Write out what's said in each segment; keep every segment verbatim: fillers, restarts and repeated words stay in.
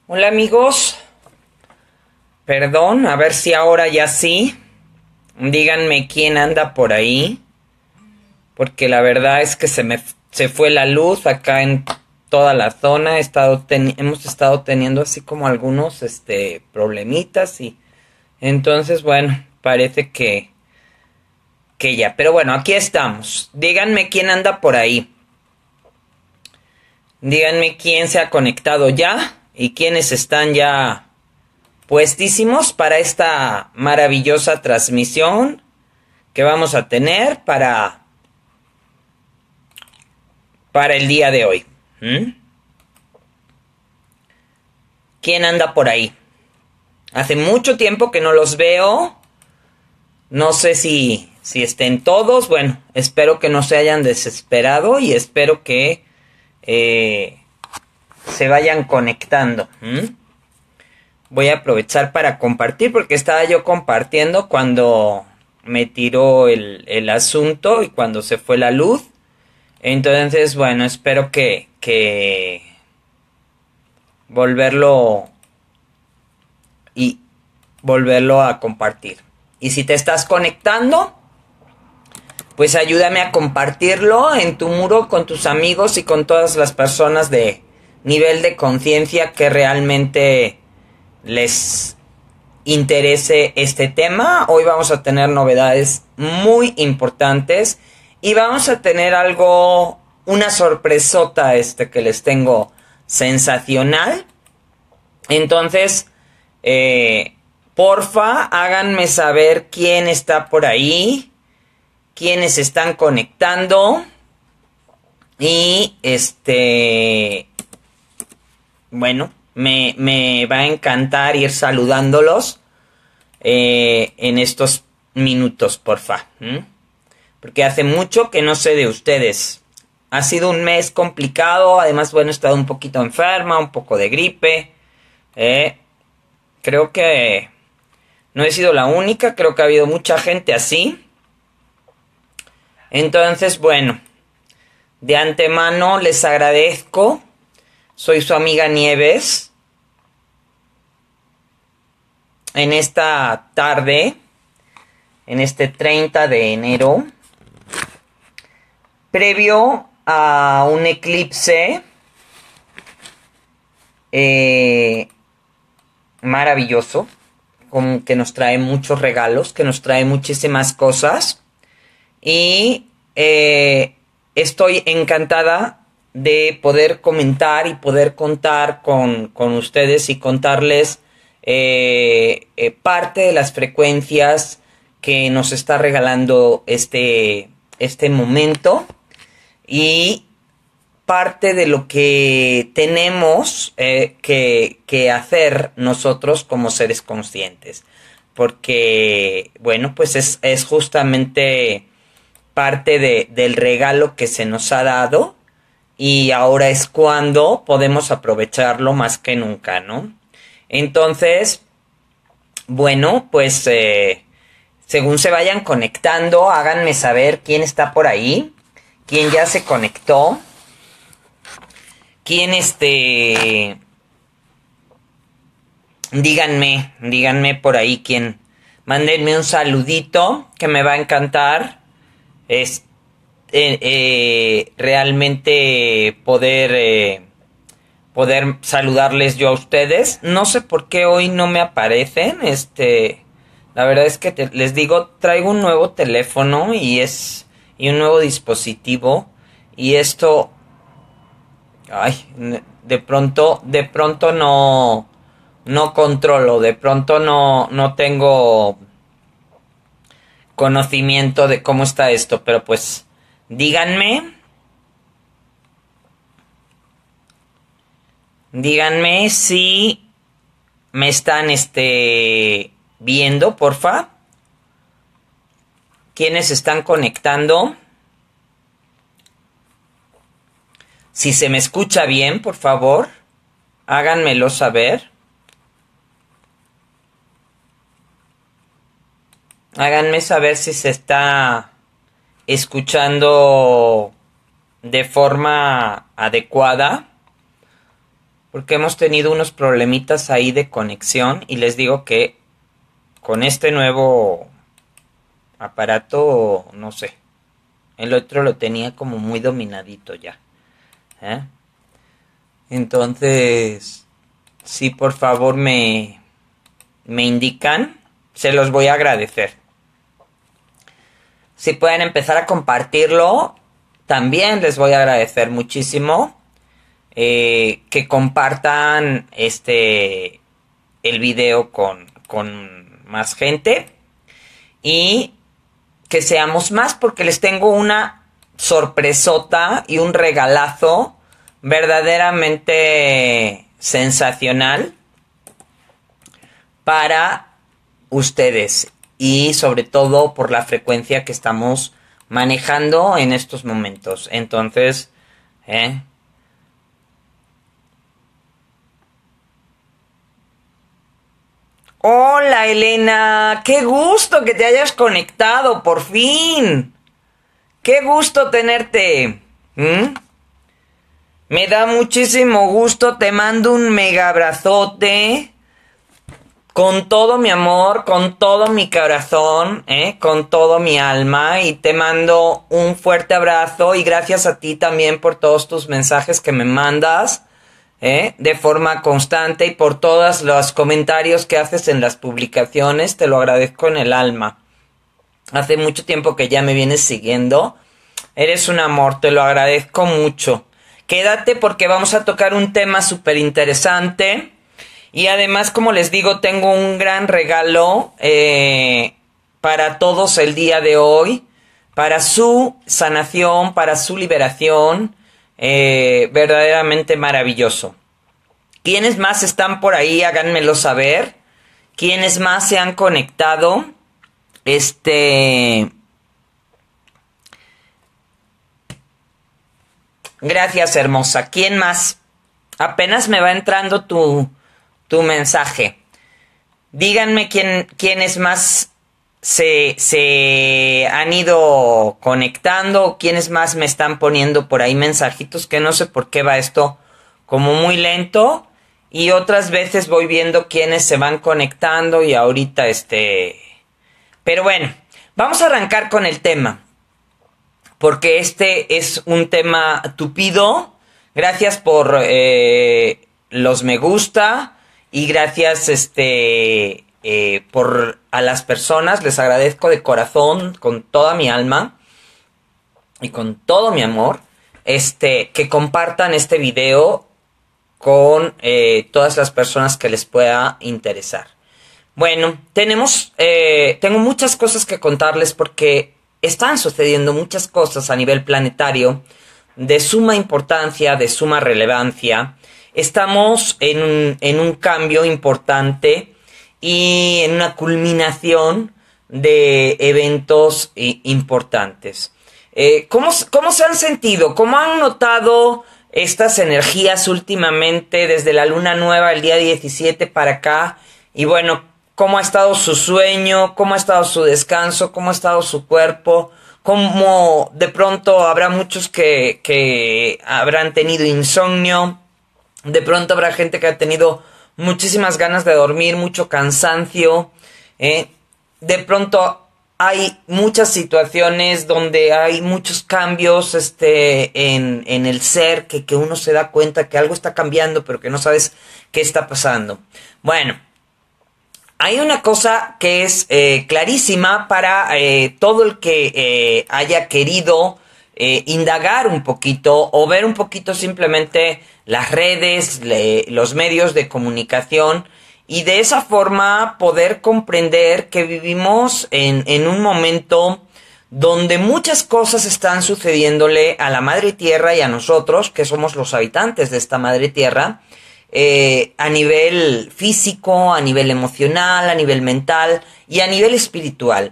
Hola amigos, perdón, a ver si ahora ya sí. Díganme quién anda por ahí, porque la verdad es que se me se fue la luz acá en toda la zona. He estado ten, hemos estado teniendo así como algunos este problemitas y entonces bueno, parece que que ya, pero bueno, aquí estamos. Díganme quién anda por ahí. Díganme quién se ha conectado ya y quiénes están ya puestísimos para esta maravillosa transmisión que vamos a tener para, para el día de hoy. ¿Mm? ¿Quién anda por ahí? Hace mucho tiempo que no los veo. No sé si, si estén todos. Bueno, espero que no se hayan desesperado y espero que eh, se vayan conectando. ¿Mm? Voy a aprovechar para compartir porque estaba yo compartiendo cuando me tiró el, el asunto y cuando se fue la luz. Entonces, bueno, espero que, que volverlo y volverlo a compartir. Y si te estás conectando, pues ayúdame a compartirlo en tu muro con tus amigos y con todas las personas de nivel de conciencia que realmente les interese este tema. Hoy vamos a tener novedades muy importantes y vamos a tener algo, una sorpresota este que les tengo sensacional. Entonces, eh, porfa, háganme saber quién está por ahí, quiénes están conectando y este, bueno, Me, me va a encantar ir saludándolos eh, en estos minutos, porfa. ¿Mm? Porque hace mucho que no sé de ustedes. Ha sido un mes complicado. Además, bueno, he estado un poquito enferma, un poco de gripe. Eh, creo que no he sido la única. Creo que ha habido mucha gente así. Entonces, bueno, de antemano les agradezco. Soy su amiga Nieves. En esta tarde, en este treinta de enero, previo a un eclipse eh, maravilloso, con, que nos trae muchos regalos, que nos trae muchísimas cosas. Y eh, estoy encantada de poder comentar y poder contar con, con ustedes y contarles Eh, eh, parte de las frecuencias que nos está regalando este, este momento y parte de lo que tenemos eh, que, que hacer nosotros como seres conscientes, porque bueno, pues es, es justamente parte de, del regalo que se nos ha dado y ahora es cuando podemos aprovecharlo más que nunca, ¿no? Entonces, bueno, pues eh, según se vayan conectando, háganme saber quién está por ahí, quién ya se conectó, quién este, díganme, díganme por ahí quién, mándenme un saludito que me va a encantar, es eh, eh, realmente poder... Eh, poder saludarles yo a ustedes. No sé por qué hoy no me aparecen. Este, la verdad es que te, les digo, traigo un nuevo teléfono y es y un nuevo dispositivo y esto, ay, de pronto, de pronto no, no controlo, de pronto no, no tengo conocimiento de cómo está esto, pero pues díganme. Díganme si me están este, viendo, porfa. ¿Quiénes están conectando? Si se me escucha bien, por favor, háganmelo saber. Háganme saber si se está escuchando de forma adecuada. porque hemos tenido unos problemitas ahí de conexión y les digo que con este nuevo aparato, no sé, el otro lo tenía como muy dominadito ya. ¿Eh? Entonces, si por favor me, me indican, se los voy a agradecer. Si pueden empezar a compartirlo, también les voy a agradecer muchísimo eh, que compartan este el video con, con más gente y que seamos más, porque les tengo una sorpresota y un regalazo verdaderamente sensacional para ustedes y sobre todo por la frecuencia que estamos manejando en estos momentos. Entonces, ¿eh? Hola Elena, qué gusto que te hayas conectado, por fin. Qué gusto tenerte. ¿Mm? Me da muchísimo gusto, te mando un mega abrazote. Con todo mi amor, con todo mi corazón, ¿eh? Con todo mi alma, y te mando un fuerte abrazo y gracias a ti también por todos tus mensajes que me mandas, ¿eh? De forma constante y por todos los comentarios que haces en las publicaciones, te lo agradezco en el alma. Hace mucho tiempo que ya me vienes siguiendo, eres un amor, te lo agradezco mucho. Quédate porque vamos a tocar un tema súper interesante. Y además, como les digo, tengo un gran regalo eh, para todos el día de hoy, para su sanación, para su liberación, eh, verdaderamente maravilloso. ¿Quiénes más están por ahí? Háganmelo saber. ¿Quiénes más se han conectado? Este... Gracias, hermosa. ¿Quién más? Apenas me va entrando tu... tu mensaje. Díganme quién, quiénes más se, se han ido conectando, quiénes más me están poniendo por ahí mensajitos, que no sé por qué va esto como muy lento, y otras veces voy viendo quiénes se van conectando y ahorita este... Pero bueno, vamos a arrancar con el tema, porque este es un tema tupido. Gracias por eh, los me gusta. Y gracias este eh, por a las personas, les agradezco de corazón, con toda mi alma y con todo mi amor, este que compartan este video con eh, todas las personas que les pueda interesar. Bueno, tenemos, eh, tengo muchas cosas que contarles porque están sucediendo muchas cosas a nivel planetario de suma importancia, de suma relevancia. Estamos en un, en un cambio importante y en una culminación de eventos eh, importantes. Eh, ¿cómo, ¿Cómo se han sentido? ¿Cómo han notado estas energías últimamente desde la luna nueva el día diecisiete para acá? Y bueno, ¿cómo ha estado su sueño? ¿Cómo ha estado su descanso? ¿Cómo ha estado su cuerpo? ¿Cómo de pronto habrá muchos que, que habrán tenido insomnio? De pronto habrá gente que ha tenido muchísimas ganas de dormir, mucho cansancio. ¿eh? De pronto hay muchas situaciones donde hay muchos cambios este, en, en el ser, que, que uno se da cuenta que algo está cambiando, pero que no sabes qué está pasando. Bueno, hay una cosa que es eh, clarísima para eh, todo el que eh, haya querido eh, indagar un poquito o ver un poquito simplemente las redes, le, los medios de comunicación, y de esa forma poder comprender que vivimos en, en un momento donde muchas cosas están sucediéndole a la Madre Tierra y a nosotros, que somos los habitantes de esta Madre Tierra, eh, a nivel físico, a nivel emocional, a nivel mental y a nivel espiritual.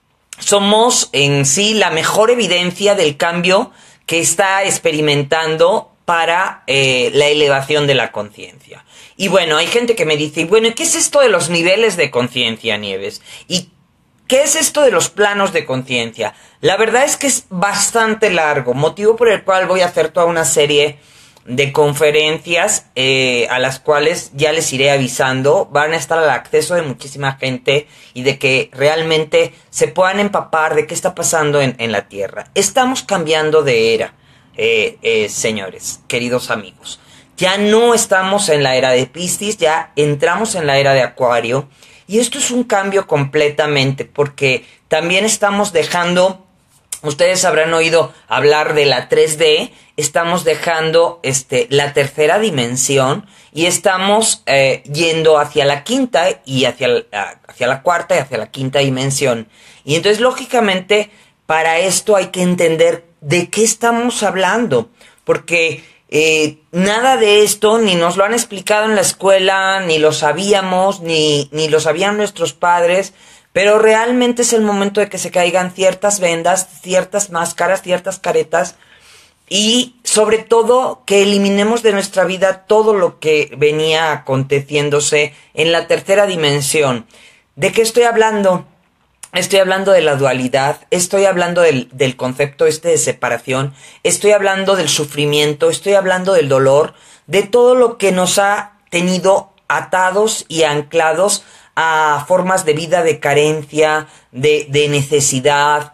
Somos en sí la mejor evidencia del cambio que está experimentando para eh, la elevación de la conciencia. Y bueno, hay gente que me dice, bueno, ¿qué es esto de los niveles de conciencia, Nieves? ¿Y qué es esto de los planos de conciencia? La verdad es que es bastante largo, motivo por el cual voy a hacer toda una serie de conferencias eh, a las cuales ya les iré avisando. Van a estar al acceso de muchísima gente y de que realmente se puedan empapar de qué está pasando en, en la Tierra. Estamos cambiando de era, eh, eh, señores, queridos amigos. Ya no estamos en la era de Piscis, ya entramos en la era de Acuario. Y esto es un cambio completamente, porque también estamos dejando... Ustedes habrán oído hablar de la tres D, estamos dejando este, la tercera dimensión y estamos eh, yendo hacia la quinta y hacia, hacia la cuarta y hacia la quinta dimensión. Y entonces, lógicamente, para esto hay que entender de qué estamos hablando, porque eh, nada de esto ni nos lo han explicado en la escuela, ni lo sabíamos, ni, ni lo sabían nuestros padres. Pero realmente es el momento de que se caigan ciertas vendas, ciertas máscaras, ciertas caretas y sobre todo que eliminemos de nuestra vida todo lo que venía aconteciéndose en la tercera dimensión. ¿De qué estoy hablando? Estoy hablando de la dualidad, estoy hablando del, del concepto este de separación, estoy hablando del sufrimiento, estoy hablando del dolor, de todo lo que nos ha tenido atados y anclados a formas de vida de carencia, de, de necesidad,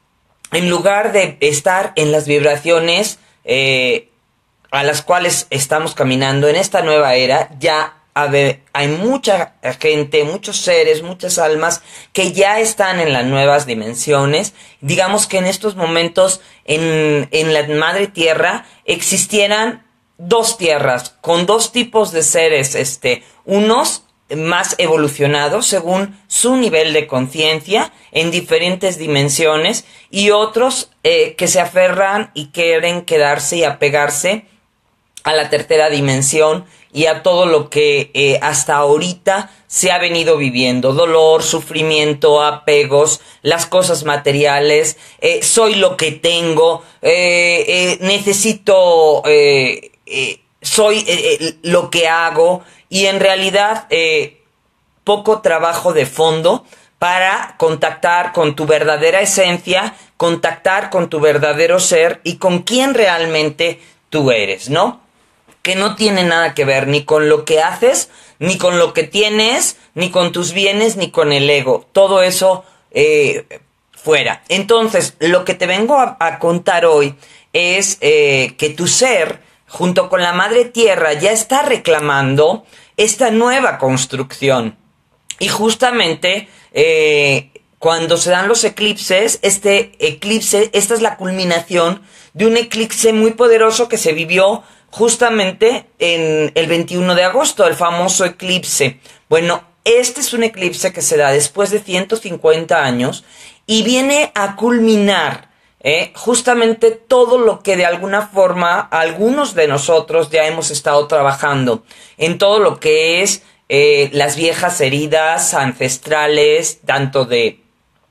en lugar de estar en las vibraciones eh, a las cuales estamos caminando en esta nueva era. Ya hay, hay mucha gente, muchos seres, muchas almas que ya están en las nuevas dimensiones. Digamos que en estos momentos en, en la Madre Tierra existieran dos tierras con dos tipos de seres, este, unos más evolucionados según su nivel de conciencia en diferentes dimensiones y otros eh, que se aferran y quieren quedarse y apegarse a la tercera dimensión y a todo lo que eh, hasta ahorita se ha venido viviendo: dolor, sufrimiento, apegos, las cosas materiales, eh, soy lo que tengo, eh, eh, necesito, eh, eh, soy eh, eh, lo que hago. Y en realidad eh, poco trabajo de fondo para contactar con tu verdadera esencia, contactar con tu verdadero ser y con quién realmente tú eres, ¿no? Que no tiene nada que ver ni con lo que haces, ni con lo que tienes, ni con tus bienes, ni con el ego. Todo eso eh, fuera. Entonces, lo que te vengo a, a contar hoy es eh, que tu ser, junto con la Madre Tierra, ya está reclamando esta nueva construcción. Y justamente eh, cuando se dan los eclipses, este eclipse, esta es la culminación de un eclipse muy poderoso que se vivió justamente en el veintiuno de agosto, el famoso eclipse. Bueno, este es un eclipse que se da después de ciento cincuenta años y viene a culminar Eh, justamente todo lo que de alguna forma algunos de nosotros ya hemos estado trabajando en todo lo que es eh, las viejas heridas ancestrales, tanto de,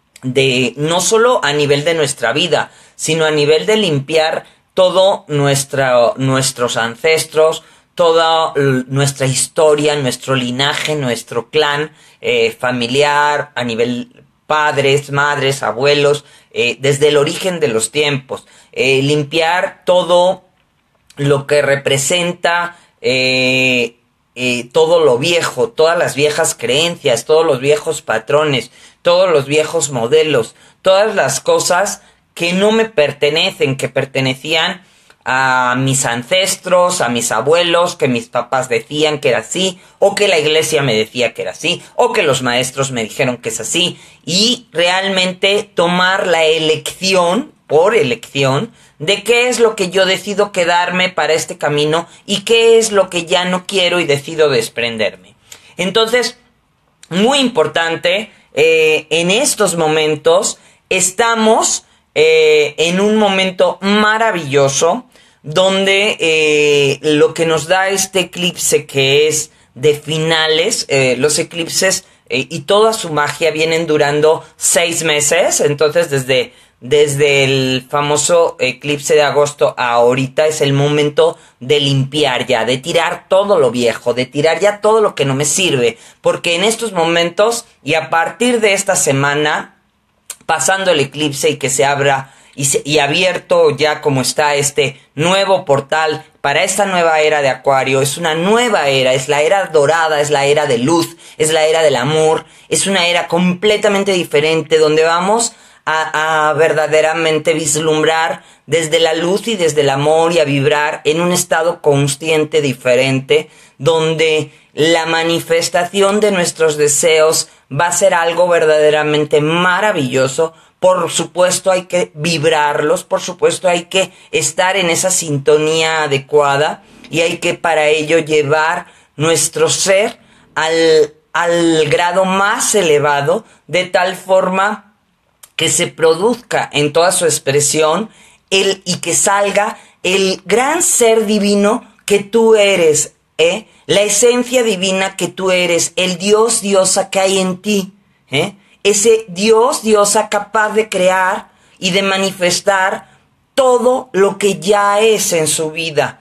de no solo a nivel de nuestra vida, sino a nivel de limpiar todo nuestra, nuestros ancestros, toda nuestra historia, nuestro linaje, nuestro clan eh, familiar, a nivel padres, madres, abuelos, eh, desde el origen de los tiempos, eh, limpiar todo lo que representa eh, eh, todo lo viejo, todas las viejas creencias, todos los viejos patrones, todos los viejos modelos, todas las cosas que no me pertenecen, que pertenecían a mis ancestros, a mis abuelos, que mis papás decían que era así, o que la iglesia me decía que era así, o que los maestros me dijeron que es así, y realmente tomar la elección, por elección, de qué es lo que yo decido quedarme para este camino y qué es lo que ya no quiero y decido desprenderme. Entonces, muy importante, eh, en estos momentos estamos eh, en un momento maravilloso, donde eh, lo que nos da este eclipse, que es de finales, eh, los eclipses eh, y toda su magia vienen durando seis meses, entonces desde, desde el famoso eclipse de agosto a ahorita es el momento de limpiar ya, de tirar todo lo viejo, de tirar ya todo lo que no me sirve, porque en estos momentos y a partir de esta semana, pasando el eclipse y que se abra y, se, y abierto ya como está este nuevo portal para esta nueva era de Acuario. Es una nueva era, es la era dorada, es la era de luz, es la era del amor, es una era completamente diferente donde vamos a, a verdaderamente vislumbrar desde la luz y desde el amor y a vibrar en un estado consciente diferente, donde la manifestación de nuestros deseos va a ser algo verdaderamente maravilloso. Por supuesto hay que vibrarlos, por supuesto hay que estar en esa sintonía adecuada y hay que para ello llevar nuestro ser al, al grado más elevado, de tal forma que se produzca en toda su expresión el, y que salga el gran ser divino que tú eres, ¿eh? La esencia divina que tú eres, el Dios, diosa que hay en ti, ¿eh? Ese Dios, diosa capaz de crear y de manifestar todo lo que ya es en su vida.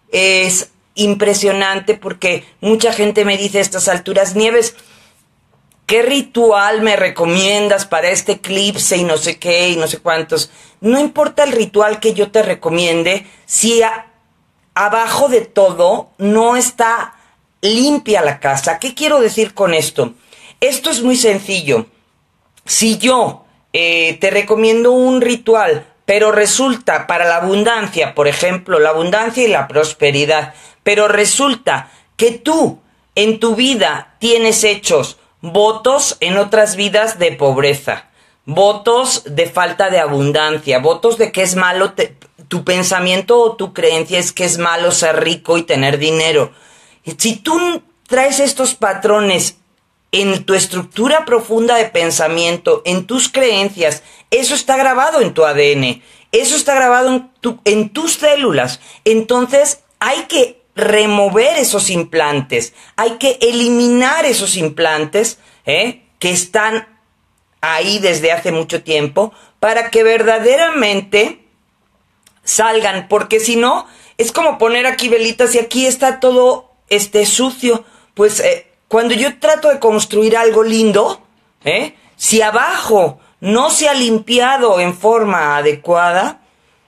Es impresionante porque mucha gente me dice a estas alturas, Nieves, ¿qué ritual me recomiendas para este eclipse y no sé qué y no sé cuántos? No importa el ritual que yo te recomiende, si a, abajo de todo no está limpia la casa. ¿Qué quiero decir con esto? Esto es muy sencillo. Si yo eh, te recomiendo un ritual, pero resulta para la abundancia, por ejemplo, la abundancia y la prosperidad, pero resulta que tú en tu vida tienes hechos votos en otras vidas de pobreza, votos de falta de abundancia, votos de que es malo, te, tu pensamiento o tu creencia es que es malo ser rico y tener dinero. Si tú traes estos patrones en tu estructura profunda de pensamiento, en tus creencias, eso está grabado en tu A D N, eso está grabado en, tu, en tus células. Entonces hay que remover esos implantes, hay que eliminar esos implantes ¿eh? que están ahí desde hace mucho tiempo para que verdaderamente salgan, porque si no, es como poner aquí velitas y aquí está todo este sucio. Pues eh, cuando yo trato de construir algo lindo, ¿eh? si abajo no se ha limpiado en forma adecuada,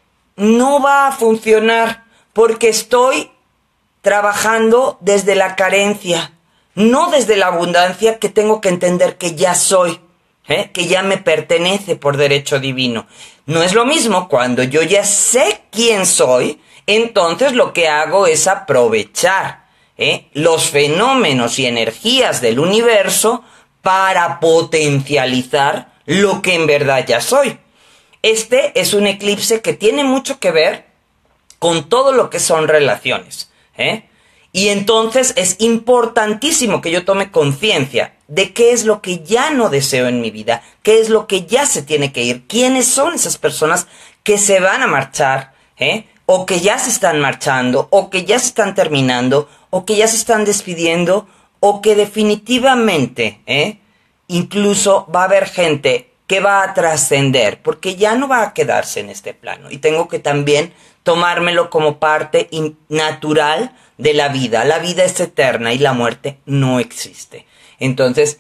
no va a funcionar, porque estoy trabajando desde la carencia, no desde la abundancia, que tengo que entender que ya soy, ¿eh? que ya me pertenece por derecho divino. No es lo mismo cuando yo ya sé quién soy, entonces lo que hago es aprovechar ¿eh? los fenómenos y energías del universo para potencializar lo que en verdad ya soy. Este es un eclipse que tiene mucho que ver con todo lo que son relaciones, ¿eh? Y entonces es importantísimo que yo tome conciencia de qué es lo que ya no deseo en mi vida, qué es lo que ya se tiene que ir, quiénes son esas personas que se van a marchar, ¿eh? o que ya se están marchando, o que ya se están terminando, o que ya se están despidiendo, o que definitivamente, ¿eh? incluso va a haber gente que va a trascender, porque ya no va a quedarse en este plano. Y tengo que también tomármelo como parte natural de la vida. La vida es eterna y la muerte no existe. Entonces,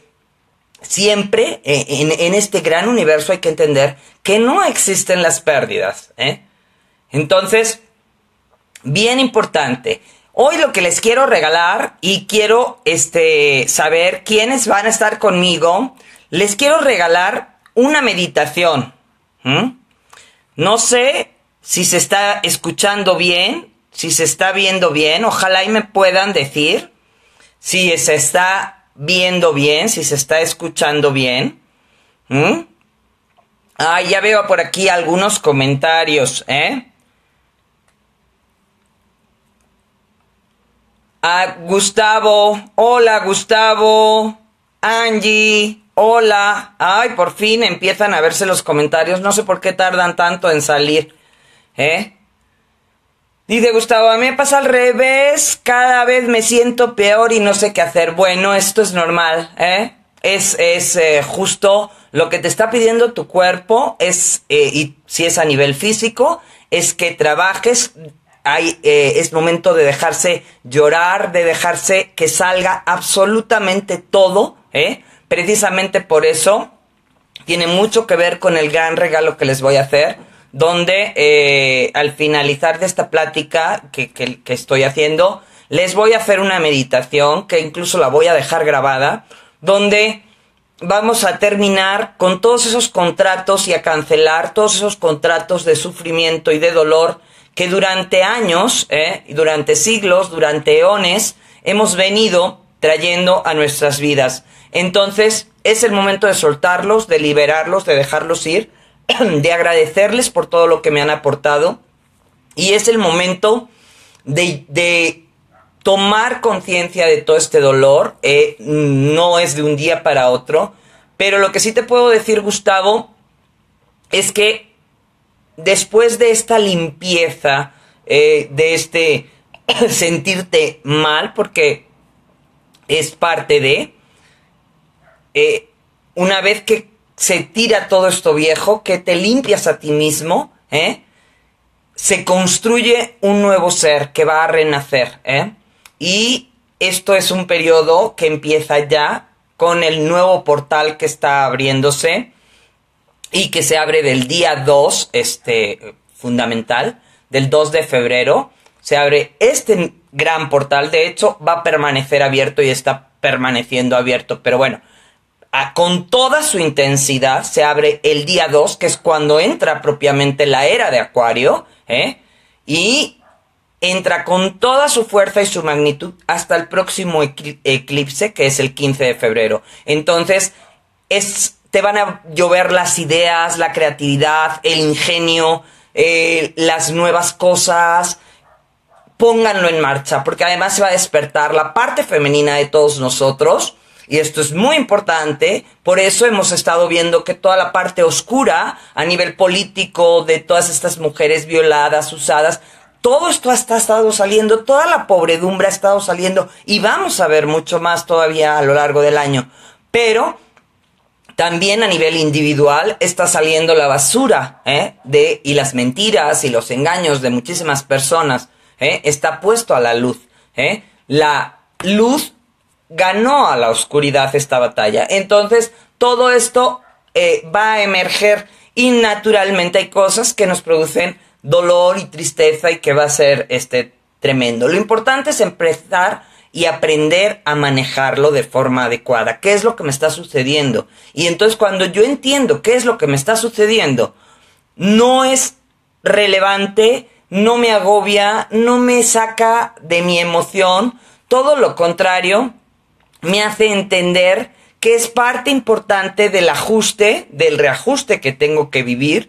siempre eh, en, en este gran universo hay que entender que no existen las pérdidas, ¿eh? Entonces, bien importante. Hoy lo que les quiero regalar, y quiero este, saber quiénes van a estar conmigo, les quiero regalar una meditación. ¿Mm? No sé si se está escuchando bien, si se está viendo bien, ojalá y me puedan decir si se está viendo bien, si se está escuchando bien. ¿Mm? Ah, ya veo por aquí algunos comentarios, ¿eh? Ah, Gustavo, hola Gustavo, Angie, hola. Ay, por fin empiezan a verse los comentarios, no sé por qué tardan tanto en salir, ¿eh? Dice Gustavo, a mí me pasa al revés, cada vez me siento peor y no sé qué hacer. Bueno, esto es normal, ¿eh? Es, es eh, justo lo que te está pidiendo tu cuerpo, es, eh, y si es a nivel físico, es que trabajes. Hay, eh, es momento de dejarse llorar, de dejarse que salga absolutamente todo, ¿eh? Precisamente por eso tiene mucho que ver con el gran regalo que les voy a hacer, donde eh, al finalizar de esta plática que, que, que estoy haciendo, les voy a hacer una meditación, que incluso la voy a dejar grabada, donde vamos a terminar con todos esos contratos y a cancelar todos esos contratos de sufrimiento y de dolor que durante años, eh, durante siglos, durante eones, hemos venido trayendo a nuestras vidas. Entonces, es el momento de soltarlos, de liberarlos, de dejarlos ir, de agradecerles por todo lo que me han aportado. Y es el momento de, de tomar conciencia de todo este dolor. Eh, no es de un día para otro. Pero lo que sí te puedo decir, Gustavo, es que después de esta limpieza, eh, de este sentirte mal, porque es parte de... Eh, una vez que se tira todo esto viejo, que te limpias a ti mismo, ¿eh? Se construye un nuevo ser que va a renacer, ¿eh? Y esto es un periodo que empieza ya con el nuevo portal que está abriéndose y que se abre del día dos, este, fundamental, del dos de febrero, se abre este gran portal. De hecho, va a permanecer abierto y está permaneciendo abierto, pero bueno, a, con toda su intensidad se abre el día dos, que es cuando entra propiamente la era de Acuario, ¿eh? Y entra con toda su fuerza y su magnitud hasta el próximo eclipse, que es el quince de febrero. Entonces, es, te van a llover las ideas, la creatividad, el ingenio, eh, las nuevas cosas. Pónganlo en marcha, porque además se va a despertar la parte femenina de todos nosotros. Y esto es muy importante, por eso hemos estado viendo que toda la parte oscura a nivel político de todas estas mujeres violadas, usadas, todo esto ha estado saliendo, toda la pobredumbre ha estado saliendo y vamos a ver mucho más todavía a lo largo del año. Pero también a nivel individual está saliendo la basura, ¿eh? de, y las mentiras y los engaños de muchísimas personas, ¿eh? Está puesto a la luz, ¿eh? La luz ganó a la oscuridad esta batalla. Entonces, todo esto eh, va a emerger y naturalmente hay cosas que nos producen dolor y tristeza y que va a ser este, tremendo. Lo importante es empezar y aprender a manejarlo de forma adecuada. ¿Qué es lo que me está sucediendo? Y entonces cuando yo entiendo qué es lo que me está sucediendo, no es relevante, no me agobia, no me saca de mi emoción, todo lo contrario, me hace entender que es parte importante del ajuste, del reajuste que tengo que vivir,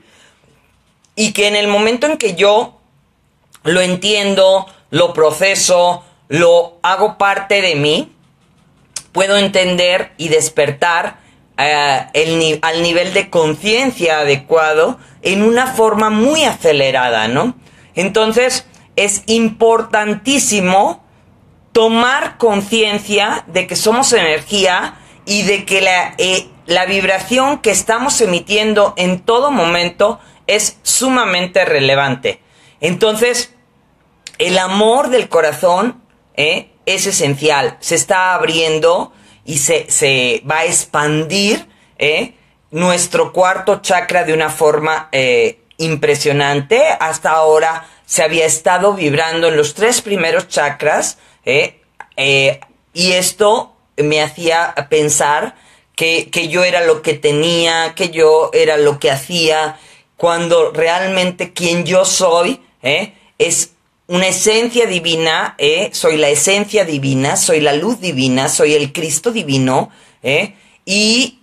y que en el momento en que yo lo entiendo, lo proceso, lo hago parte de mí, puedo entender y despertar uh, el, al nivel de conciencia adecuado en una forma muy acelerada, ¿no? Entonces, es importantísimo tomar conciencia de que somos energía y de que la, eh, la vibración que estamos emitiendo en todo momento es sumamente relevante. Entonces, el amor del corazón eh, es esencial. Se está abriendo y se, se va a expandir eh, nuestro cuarto chakra de una forma eh, impresionante. Hasta ahora se había estado vibrando en los tres primeros chakras, eh, eh, y esto me hacía pensar que, que yo era lo que tenía, que yo era lo que hacía, cuando realmente quien yo soy eh, es una esencia divina, eh, soy la esencia divina, soy la luz divina, soy el Cristo divino, eh, y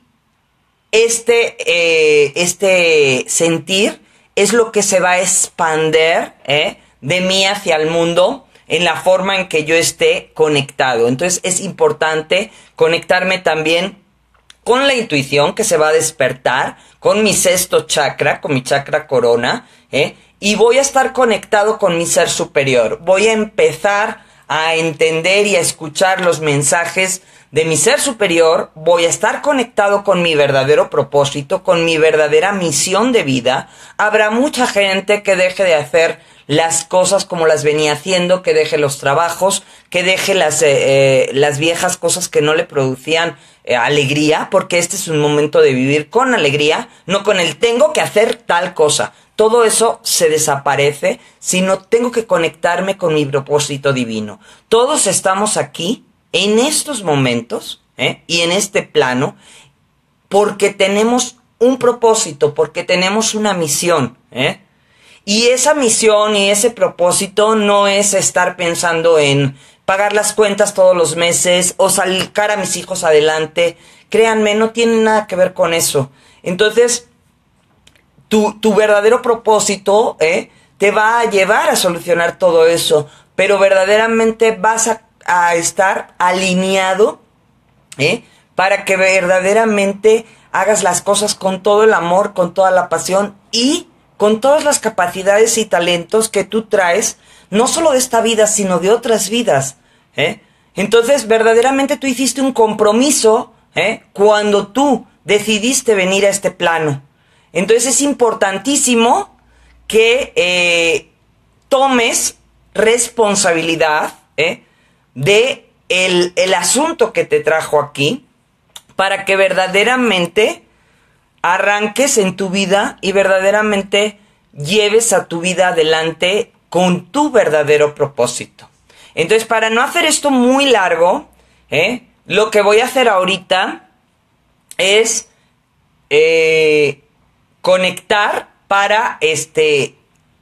este, eh, este sentir es lo que se va a expander eh, de mí hacia el mundo en la forma en que yo esté conectado. Entonces es importante conectarme también con la intuición que se va a despertar, con mi sexto chakra, con mi chakra corona, ¿eh? Y voy a estar conectado con mi ser superior. Voy a empezar a entender y a escuchar los mensajes de mi ser superior. Voy a estar conectado con mi verdadero propósito, con mi verdadera misión de vida. Habrá mucha gente que deje de hacer las cosas como las venía haciendo, que deje los trabajos, que deje las, eh, eh, las viejas cosas que no le producían eh, alegría, porque este es un momento de vivir con alegría, no con el tengo que hacer tal cosa. Todo eso se desaparece, sino tengo que conectarme con mi propósito divino. Todos estamos aquí, en estos momentos, ¿eh? y en este plano, porque tenemos un propósito, porque tenemos una misión, ¿eh? Y esa misión y ese propósito no es estar pensando en pagar las cuentas todos los meses o sacar a mis hijos adelante. Créanme, no tiene nada que ver con eso. Entonces, tu, tu verdadero propósito ¿eh? te va a llevar a solucionar todo eso, pero verdaderamente vas a, a estar alineado ¿eh? para que verdaderamente hagas las cosas con todo el amor, con toda la pasión y con todas las capacidades y talentos que tú traes, no solo de esta vida, sino de otras vidas. ¿eh? Entonces, verdaderamente tú hiciste un compromiso ¿eh? cuando tú decidiste venir a este plano. Entonces es importantísimo que eh, tomes responsabilidad ¿eh? de el, el asunto que te trajo aquí, para que verdaderamente arranques en tu vida y verdaderamente lleves a tu vida adelante con tu verdadero propósito. Entonces, para no hacer esto muy largo, ¿eh? lo que voy a hacer ahorita es eh, conectar para este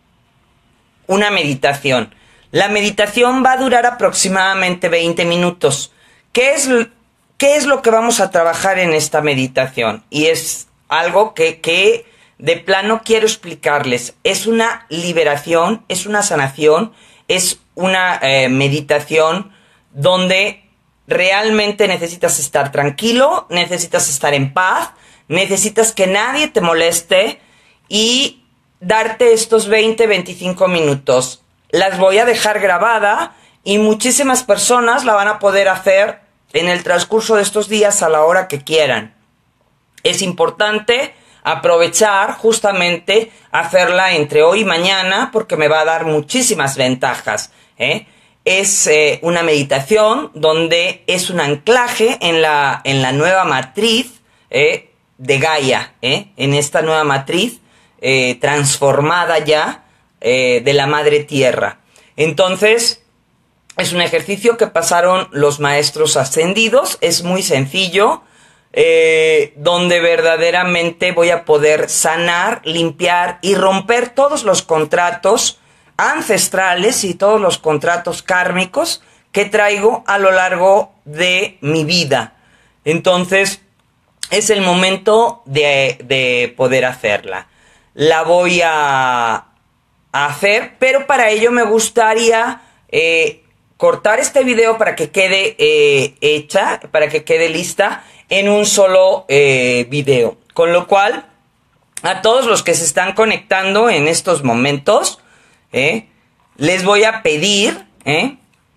una meditación. La meditación va a durar aproximadamente veinte minutos. ¿Qué es, qué es lo que vamos a trabajar en esta meditación? Y es algo que, que de plano quiero explicarles. Es una liberación, es una sanación, es una eh, meditación donde realmente necesitas estar tranquilo, necesitas estar en paz, necesitas que nadie te moleste y darte estos veinte, veinticinco minutos. Las voy a dejar grabada y muchísimas personas la van a poder hacer en el transcurso de estos días a la hora que quieran. Es importante aprovechar justamente hacerla entre hoy y mañana porque me va a dar muchísimas ventajas. ¿eh? Es eh, una meditación donde es un anclaje en la, en la nueva matriz ¿eh? de Gaia, ¿eh? en esta nueva matriz eh, transformada ya eh, de la Madre Tierra. Entonces, es un ejercicio que pasaron los maestros ascendidos, es muy sencillo. Eh, donde verdaderamente voy a poder sanar, limpiar y romper todos los contratos ancestrales y todos los contratos kármicos que traigo a lo largo de mi vida. Entonces, es el momento de, de poder hacerla. La voy a, a hacer, pero para ello me gustaría eh, cortar este video para que quede eh, hecha, para que quede lista en un solo eh, video. Con lo cual, a todos los que se están conectando en estos momentos, eh, les voy a pedir eh,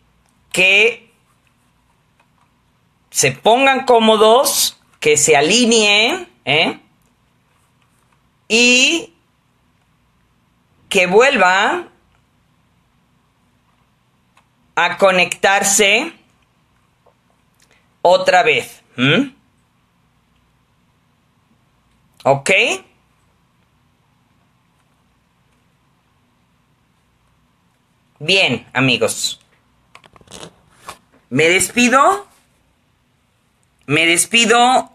que se pongan cómodos, que se alineen eh, y que vuelvan a conectarse otra vez. ¿Mm? ¿Ok? Bien, amigos. Me despido. Me despido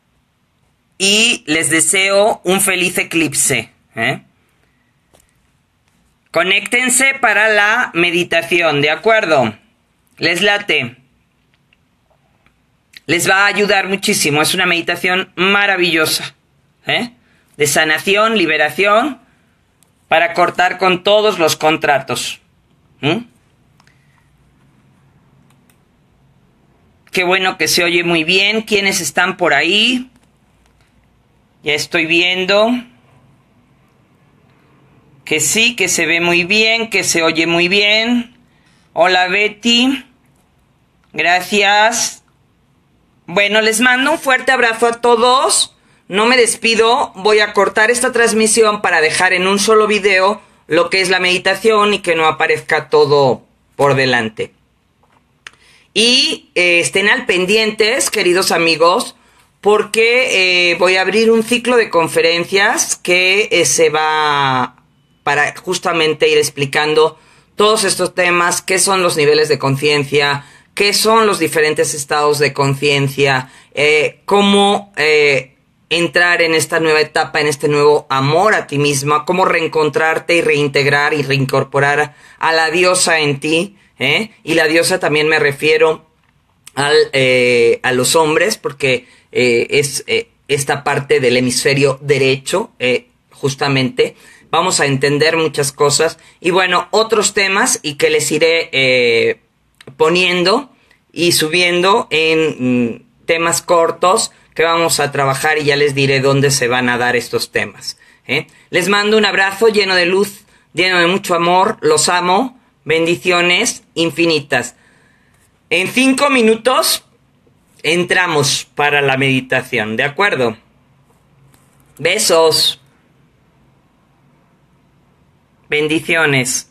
y les deseo un feliz eclipse. ¿eh? Conéctense para la meditación, ¿de acuerdo? Les late. Les va a ayudar muchísimo. Es una meditación maravillosa. ¿eh? De sanación, liberación, para cortar con todos los contratos. ¿Mm? Qué bueno que se oye muy bien. ¿Quiénes están por ahí? Ya estoy viendo. Que sí, que se ve muy bien, que se oye muy bien. Hola Betty. Gracias. Bueno, les mando un fuerte abrazo a todos. No me despido. Voy a cortar esta transmisión para dejar en un solo video lo que es la meditación y que no aparezca todo por delante. Y eh, estén al pendientes, queridos amigos, porque eh, voy a abrir un ciclo de conferencias que eh, se va para justamente ir explicando todos estos temas, qué son los niveles de conciencia, qué son los diferentes estados de conciencia, eh, cómo eh, entrar en esta nueva etapa, en este nuevo amor a ti misma, cómo reencontrarte y reintegrar y reincorporar a la diosa en ti, ¿eh? Y la diosa también me refiero al, eh, a los hombres, porque eh, es eh, esta parte del hemisferio derecho, eh, justamente. Vamos a entender muchas cosas y bueno, otros temas y que les iré eh, poniendo y subiendo en mm, temas cortos que vamos a trabajar y ya les diré dónde se van a dar estos temas, ¿eh? Les mando un abrazo lleno de luz, lleno de mucho amor, los amo, bendiciones infinitas. En cinco minutos entramos para la meditación, ¿de acuerdo? Besos. Bendiciones.